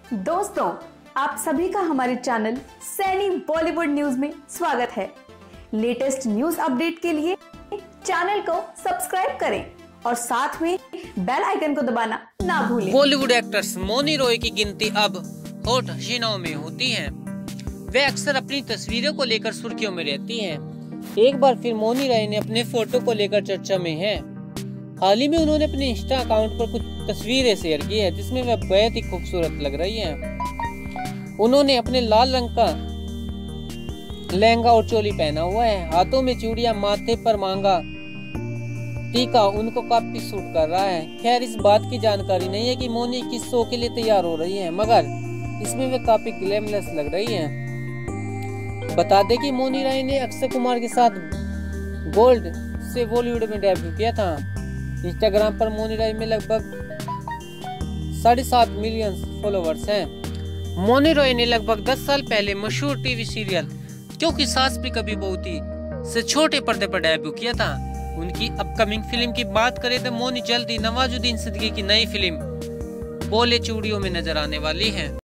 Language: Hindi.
दोस्तों, आप सभी का हमारे चैनल सैनी बॉलीवुड न्यूज में स्वागत है। लेटेस्ट न्यूज अपडेट के लिए चैनल को सब्सक्राइब करें और साथ में बेल आइकन को दबाना ना भूलें। बॉलीवुड एक्ट्रेस मौनी रॉय की गिनती अब हॉट हसीनाओं में होती है। वे अक्सर अपनी तस्वीरों को लेकर सुर्खियों में रहती हैं। एक बार फिर मौनी रॉय ने अपने फोटो को लेकर चर्चा में है। हाल ही में उन्होंने अपने इंस्टा अकाउंट पर कुछ तस्वीरें शेयर की है जिसमें वह बेहद ही खूबसूरत लग रही हैं। उन्होंने अपने लाल रंग का लहंगा और चोली पहना हुआ है। हाथों में चूड़ियां, माथे पर मांगा टीका उनको काफी सूट कर रहा है। खैर, इस बात की जानकारी नहीं है कि मौनी किस शो के लिए तैयार हो रही है, मगर इसमें वे काफी ग्लैमरस लग रही हैं। बता दें कि मौनी रॉय ने अक्षय कुमार के साथ गोल्ड से बॉलीवुड में डेब्यू किया था। इंस्टाग्राम पर मौनी रॉय में लगभग 7.5 मिलियन फॉलोवर्स हैं। मौनी रॉय ने लगभग 10 साल पहले मशहूर टीवी सीरियल जो कि सास भी कभी बहू थी से छोटे पर्दे पर डेब्यू किया था। उनकी अपकमिंग फिल्म की बात करें तो मौनी जल्द ही नवाजुद्दीन सिद्दीकी की नई फिल्म बोले चूड़ियों में नजर आने वाली है।